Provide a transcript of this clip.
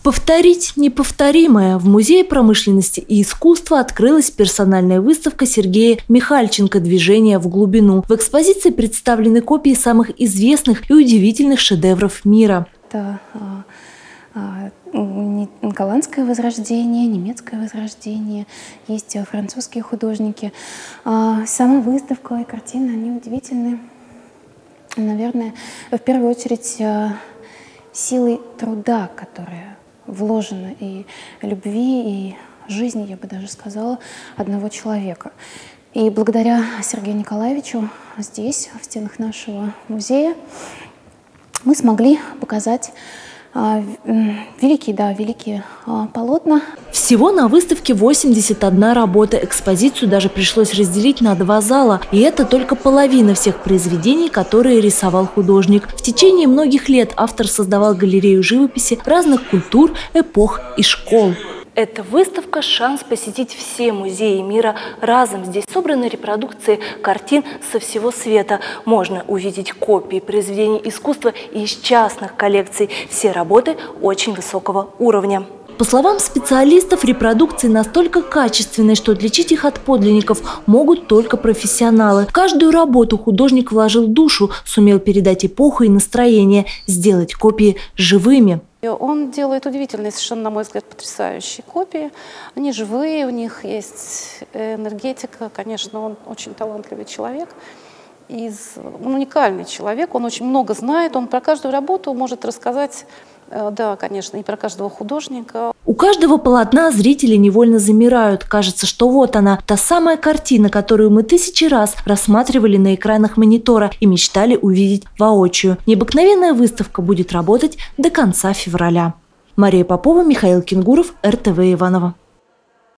Повторить неповторимое. В Музее промышленности и искусства открылась персональная выставка Сергея Михальченко «Движение в глубину». В экспозиции представлены копии самых известных и удивительных шедевров мира. Это голландское возрождение, немецкое возрождение, есть французские художники. Сама выставка и картины, они удивительны. Наверное, в первую очередь силой труда, которая вложена, и любви, и жизни, я бы даже сказала, одного человека. И благодаря Сергею Николаевичу здесь, в стенах нашего музея, мы смогли показать великие полотна. Всего на выставке 81 работа. Экспозицию даже пришлось разделить на 2 зала. И это только половина всех произведений, которые рисовал художник. В течение многих лет автор создавал галерею живописи разных культур, эпох и школ. Эта выставка – шанс посетить все музеи мира разом. Здесь собраны репродукции картин со всего света. Можно увидеть копии произведений искусства из частных коллекций. Все работы очень высокого уровня. По словам специалистов, репродукции настолько качественные, что отличить их от подлинников могут только профессионалы. В каждую работу художник вложил душу, сумел передать эпоху и настроение, сделать копии живыми. Он делает удивительные, совершенно, на мой взгляд, потрясающие копии. Они живые, у них есть энергетика. Конечно, он очень талантливый человек, он уникальный человек, он очень много знает, он про каждую работу может рассказать, да, конечно, и про каждого художника. У каждого полотна зрители невольно замирают. Кажется, что вот она, та самая картина, которую мы тысячи раз рассматривали на экранах монитора и мечтали увидеть воочию. Необыкновенная выставка будет работать до конца февраля. Мария Попова, Михаил Кенгуров, РТВ Иваново.